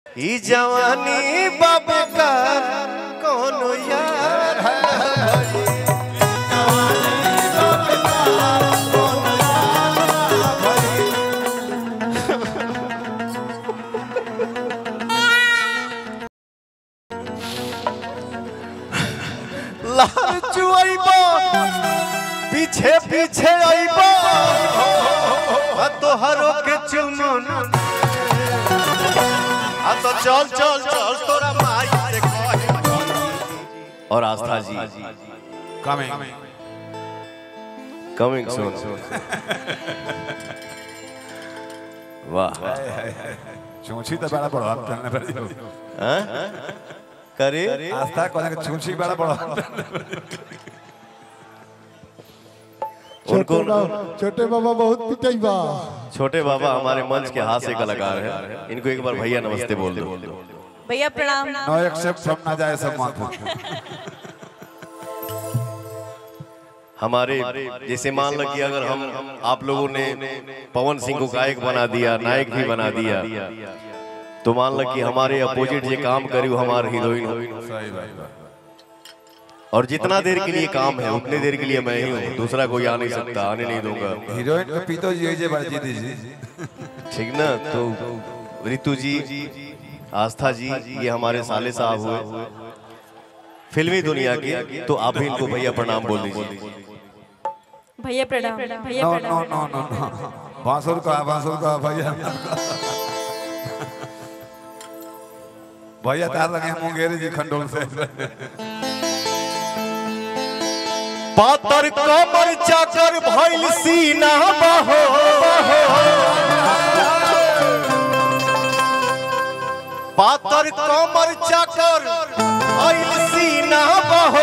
ई जवानी बाबे का कोनो यार पीछे पीछे आइबो तोहरो के चुमन तो चल चल चल तोरा माई से कह। और आस्था जी कमिंग सून। वाह चूंची तो बड़ा बड़ा करने पड़ी। हां करे आस्था कोने के चूंची बड़ा बड़ा। छोटे बाबा बहुत पिटाई बा। छोटे बाबा हमारे मंच के हास्य कलाकार हैं। इनको एक बार भैया नमस्ते बोल दो। भैया प्रणाम। नो एक्सेप्ट फ्रॉम ना जाए सब माफ। हमारे जैसे मान लो कि अगर हम आप लोगों ने पवन सिंह को गायक बना दिया, नायक भी बना दिया, तो मान लो कि हमारे अपोजिट ये काम करी हमारे हीरोइन हो। और जितना देर के लिए काम है उतने देर के लिए मैं ही हूँ, दूसरा कोई आ नहीं सकता, आने नहीं दूंगा। हीरोइन को पीतो जी बर्जी दीजिए ठीक ना। तो रितु जी, आस्था जी, ये हमारे साले साहब हुए फिल्मी दुनिया के, तो आप भी इनको भैया प्रणाम बोल दीजिए। भैया प्रणाम। भैया नो प्रणाम। नो नो नो बांसुर का भैया भैया तार लगे मुंगेरी जी खंडोल से। पातर कमर चाकर भइल सीना बहो, पातर कमर चाकर भइल सीना बहो,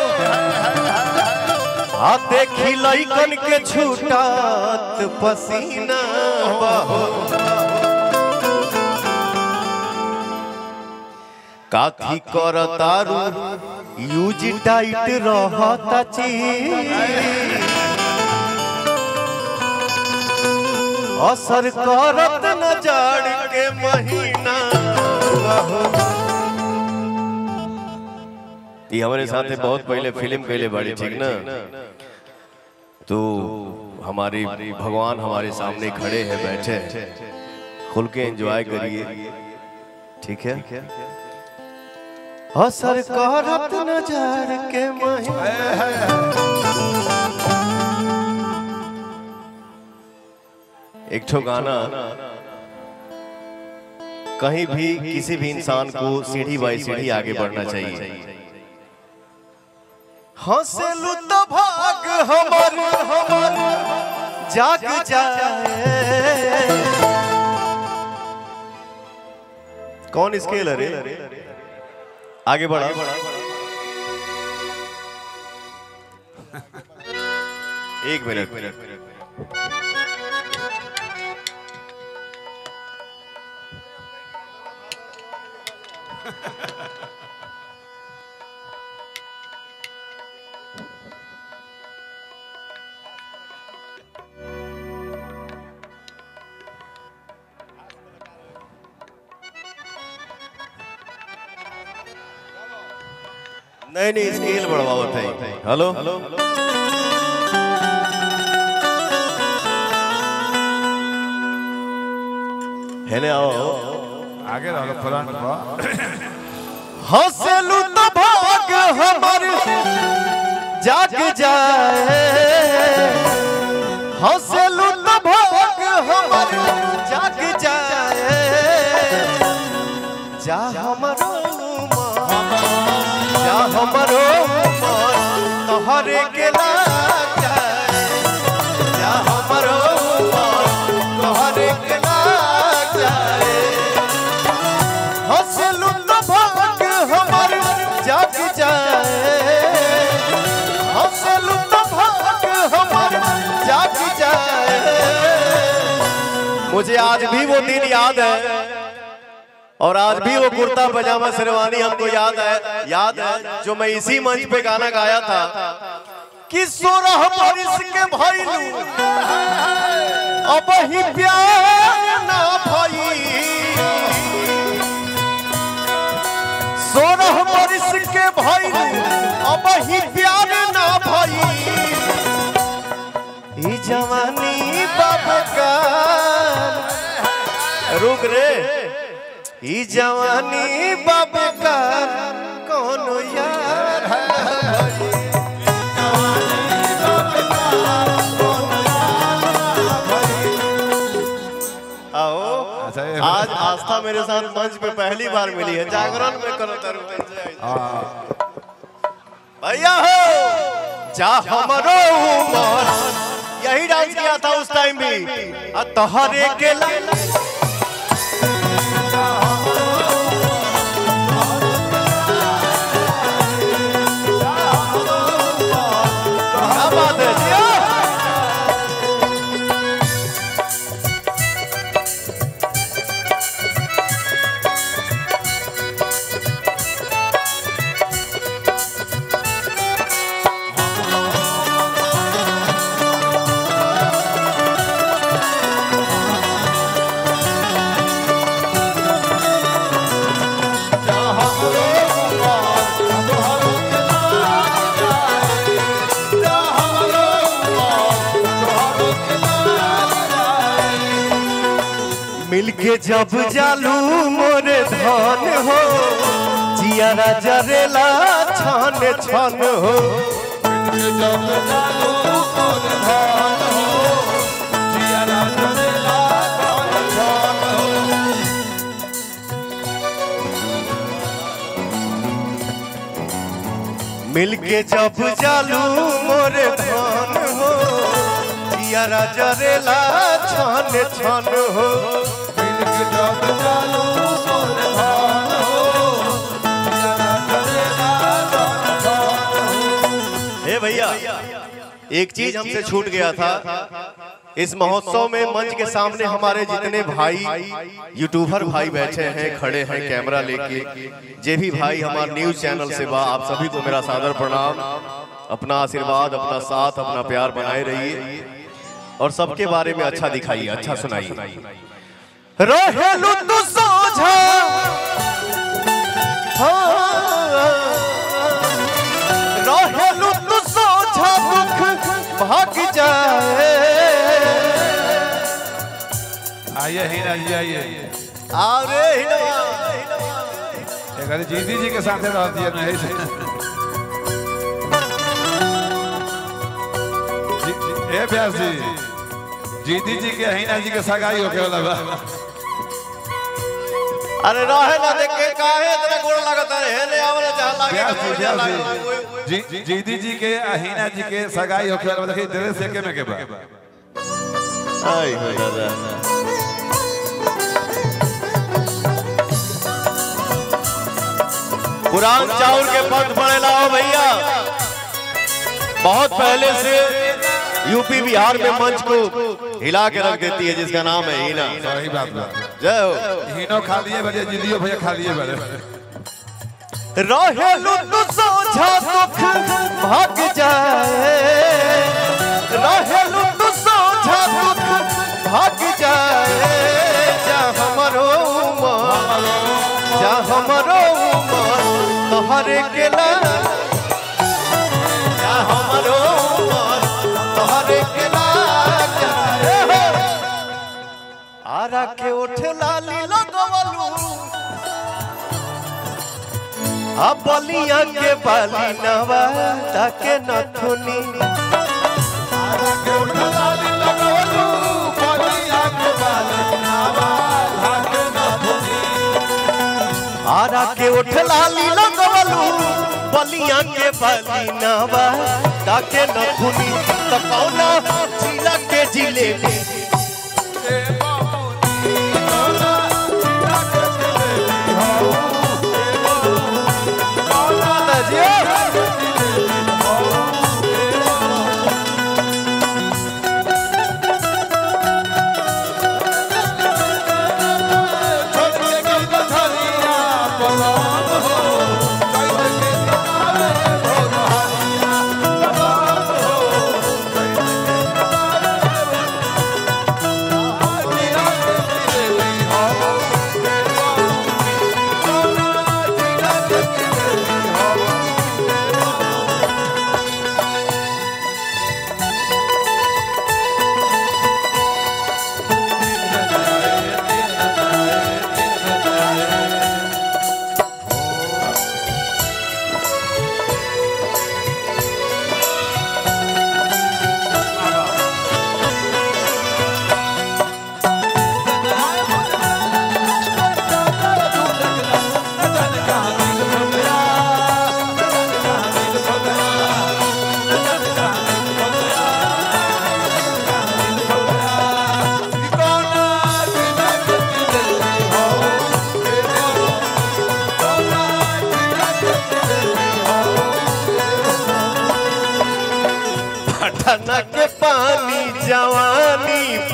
आ देखी लइकन के छूटत पसीना बहो। काथी करतारू यूज टाइट रहता चीज, असर करत न जाड़ के महीना। ये हमारे साथ बहुत पहले फिल्म पहले बड़ी, ठीक ना। तो हमारी भगवान हमारे सामने खड़े हैं, बैठे हैं, खुल के एंजॉय करिए, ठीक है। असर करत नजर के एक ठो गाना, कहीं भी किसी भी इंसान को सीढ़ी बाई सीढ़ी आगे बढ़ना चाहिए। हंसलू तो भाग हमर जाग जाए। कौन स्केल है? आगे बढ़ा। एक मिनट। नहीं स्केल बढ़वाओ थे। हेलो हेने आओ आगे रहो फ्रंट पर। हंसलू तो भाग हमर जाग जाए, हंसलू तो भाग हमर जाग जाए। जा हमरो हमरो तोहरे के लाग जाए, या हमरो तोहरे के लाग जाए। हंसलू तो भाग हमर जाग जाए, हंसलू तो भाग हमर जाग जाए। मुझे आज भी वो दिन याद है, और आज भी वो कुर्ता पजामा शेरवानी हमको याद है जो मैं इसी मंच पे गाना गाया था कि 16 बरिस के भइलू अब ही प्यार ना भई। 16 बरिस के भइल अब ही प्यार ना भई ई जवानी बाबका रुक रे ई जवानी बाबका कोनो यार आओ आज आस्था मेरे साथ मंच पे पहली बार मिली है जागरण में करो तरु भैया हो जा हमरो उमर यही डांस किया था उस टाइम भी तोहरे के क्या बात है जी मिलके जब जालू मोरे धन हो जियारा जरेला छान छान हो मिलके जब जालू मोरे धन हो जियारा जरेला छान छान हो मिलके जब जालू मोरे धन हो जियारा जरेला छान छान हो भैया एक चीज हमसे छूट गया था इस महोत्सव में मंच के सामने हमारे जितने भाई यूट्यूबर भाई बैठे हैं खड़े हैं कैमरा लेके जे भी भाई हमारे न्यूज चैनल से बा आप सभी को मेरा सादर प्रणाम अपना आशीर्वाद अपना साथ अपना प्यार बनाए रहिए और सबके बारे में अच्छा दिखाइए अच्छा सुनाइए रहेलु तू सोझा रहेलु तू सोझा दुख भाग जाए आइए हीरा जी आइए अरे अगर जीती जी के साथ रहती है नहीं ए प्यास जी जीती जी के हीना जी के सगाई होके वाला बा अरे रहे ना देख के काहे इतना गोड़ लगता है हेले आवला चाह लागे जीती जी के हीना जी के सगाई होके वाला देखिए तेरे सेके में के बा आई हो दादा पुरान चाउर के पंथ पड़े लाओ भैया बहुत पहले से यूपी बिहार में मंच को हिला के रख देती है जिसका नाम है हीना सही बात बा जय हो हीनो खा लिए बड़े जिदियो भैया खा लिए बड़े रहेलु तू सोझा दुख भाग जाए रहेलु तू सोझा दुख भाग जाए जा हमरो उमर जा हमरो उमर तोहरे के ला जा हमरो उमर तोहरे के ला आरा के उठ लाली लगवलू आ बलिया के बाली नवा ताके नथुनी आरा के उठ लाली लगवलू बलिया के बाली नवा ताके नथुनी आरा के उठ लाली लगवलू बलिया के बाली नवा ताके नथुनी त कौना जिला के जिलेबी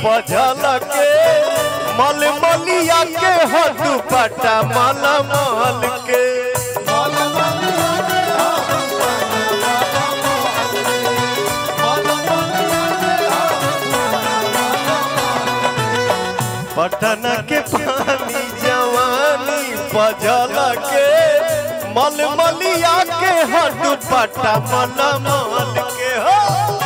पझल के मलमलिया के हो दुपट्टा मलमल के पटन के पानी जवानी पझल के मलमलिया के हो दुपट्टा मलमल के हो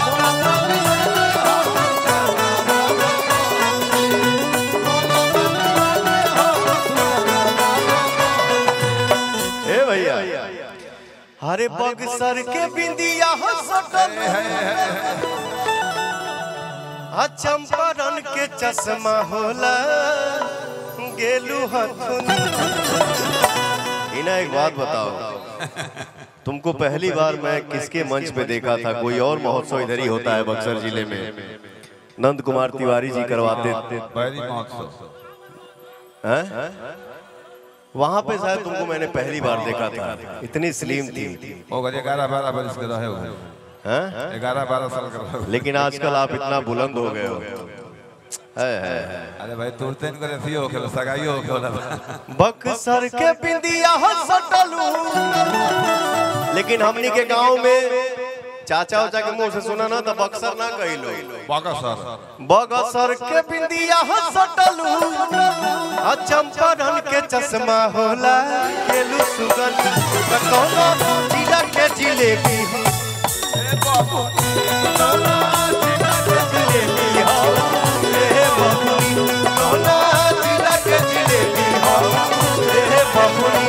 हरे बक्सर के बिंदिया सटल चंपारण के चश्मा होला गेलू हथुन। इना एक बात बताओ, तुमको पहली बार मैं किसके मंच पे देखा था? कोई और महोत्सव इधर ही होता है बक्सर जिले में, नंद कुमार तिवारी जी करवाते थे वहां पे शायद तुमको मैंने पहली बार देखा था। इतनी स्लिम थी, 11-12 बरस के रहे हो, 11-12 साल का। लेकिन आजकल आप इतना बुलंद हो गए हो। अरे भाई तुरते इनको ऐसी हो के सगाई हो के बक्सर के बिंदिया सटलू। लेकिन हमनी के गांव में चाचा उचा के मुंह से सुना ना तो बक्सर ना कही लो, बक्सर के बिंदिया सटलू चंपारण के चश्मा होला गेलू सुगंध कौनो जिला के जिलेबी हो जिलेबी हो रे बबुनी कौनो जिला के जिलेबी हो रे बबुनी।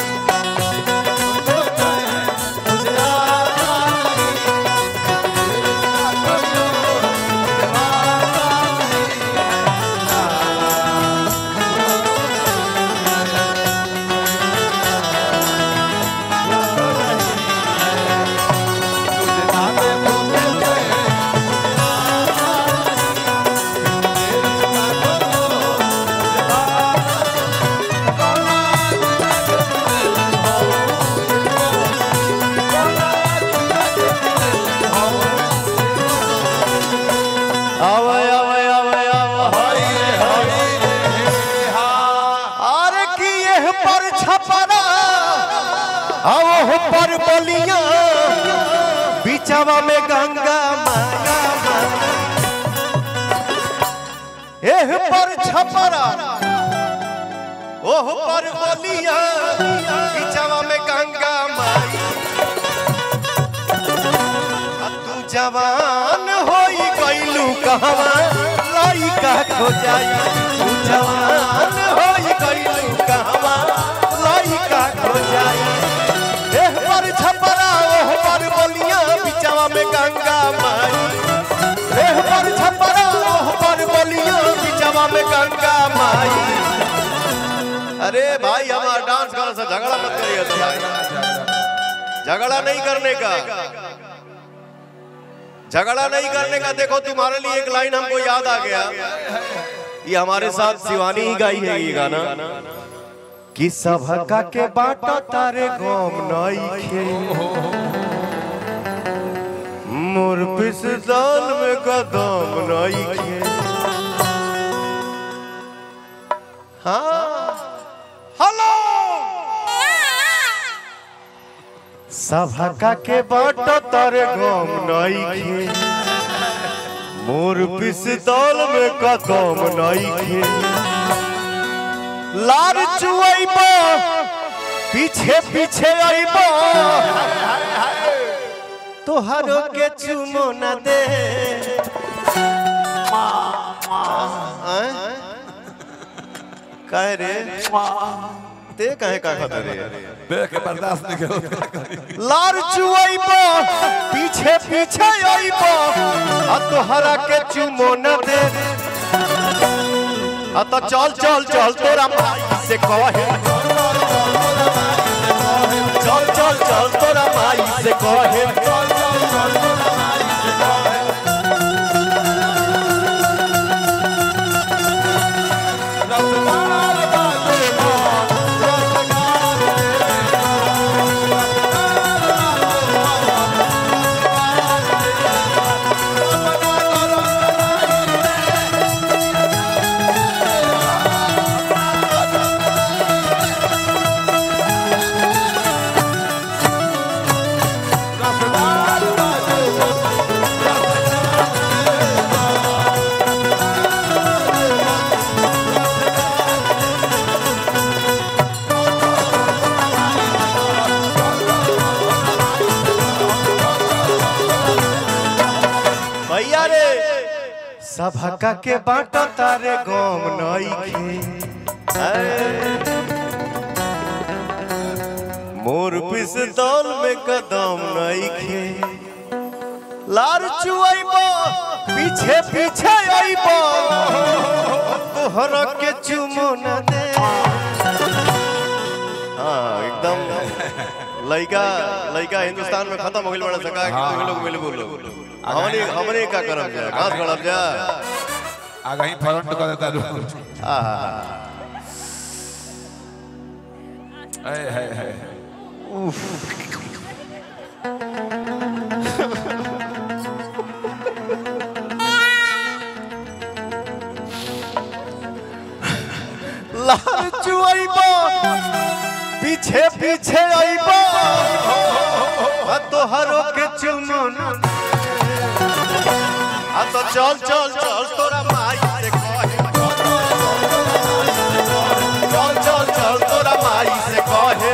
पर बलिया बिचवा में गंगा माया एह पर छपरा ओह पर बलिया बिचवा में गंगा माई। तू जवान होई गइलू कहवा लइका खो जाई, तू जवान होई गइलू कहवा लइका खो जाई। छपरा ओह पर बलिया बिचवा में गंगा माई, एह पर छपरा ओह पर बलिया बिचवा में गंगा माई। अरे भाई हमारा डांस करने से झगड़ा मत करिए तो भाई, झगड़ा नहीं करने का, झगड़ा नहीं करने का। देखो तुम्हारे लिए एक लाइन हमको याद आ गया, ये हमारे साथ शिवानी ही गाई है ये गाना कि सभका के बाटा तारे गम नइखे मोर पिसदान में कदम नइखे। हाँ हेलो सभका के बाटा तारे गम नइखे मोर पिसदान में कदम नइखे। लार चुआइबो पीछे पीछे आइबो तोहरो के चुमो न दे कह रे ते कहे का खतर रे देख के बर्दाश्त नहीं करो। लार चुआइबो पीछे पीछे आइबो तोहरा के चुमो न दे। तो चल चल चल तोरा माई से कहे, चल चल चल तोरा माई से कहे। सभका के बाटो तारे गम नइखे मोर पिस्तौल में कदम नइखे लार चुआइबो पीछे पीछे आइबो तोहरा के चुमो न दे। हाँ एकदम लइका लइका हिंदुस्तान में खत्म हो गइल बड़ा सका कि लोग मिल बोलो हमने का करब जा घास गड़ब जा आगे ही फ्रंट कर देता रू है उफ लाल चुआइबो पीछे पीछे आइबो तोहरो के चुमन आ तो चल चल चल तोरा माई से कहे चल चल चल तोरा माई से कहे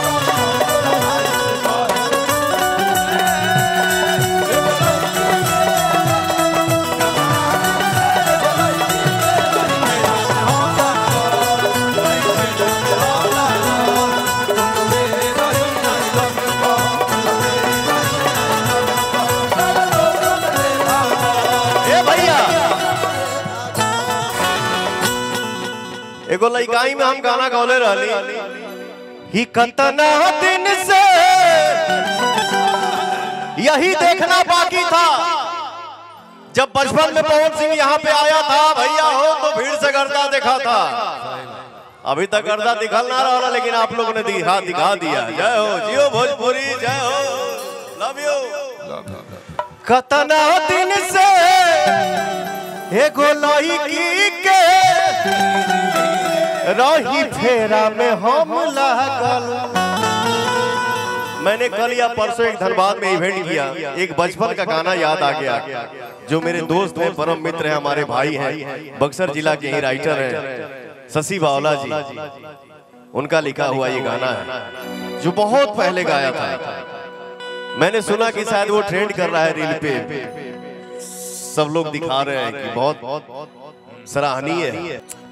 एगो लइकाई में हम गाना गौले रहली ही कतना दिन से यही देखना बाकी था जब बचपन में पवन सिंह यहाँ पे आया था भैया हो तो भीड़ से गर्दा देखा था। अभी तक गर्दा दिखल ना रहा लेकिन आप लोगों ने दिखा दिया। जय हो जियो भोजपुरी जय हो लव यू। कतना दिन से एगो लड़की के रही फेरा में हम लागल। मैंने कल या परसों एक धनबाद में इवेंट किया एक बचपन का गाना याद आ गया जो मेरे दोस्त हैं परम मित्र हैं हमारे भाई हैं बक्सर जिला के ही राइटर हैं शशि बावला जी उनका लिखा हुआ ये गाना है जो बहुत पहले गाया था। मैंने सुना कि शायद वो ट्रेंड कर रहा है रील पे सब लोग दिखा रहे हैं कि बहुत सराहनीय है।